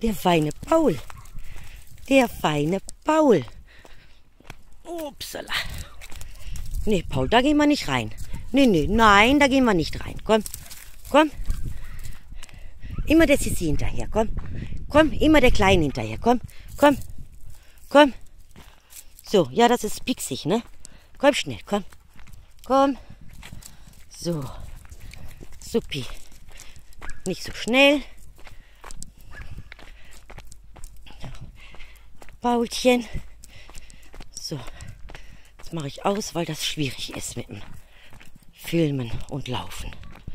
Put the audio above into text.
Der feine Paul. Der feine Paul. Upsala. Nee, Paul, da gehen wir nicht rein. Nee, nein, da gehen wir nicht rein. Komm, komm. Immer der Sissi hinterher, komm. Komm, immer der Kleine hinterher, komm, komm, komm. So, ja, das ist pieksig, ne? Komm schnell, komm, komm. So, suppi. Nicht so schnell. Paulchen. So, jetzt mache ich aus, weil das schwierig ist mit dem Filmen und Laufen.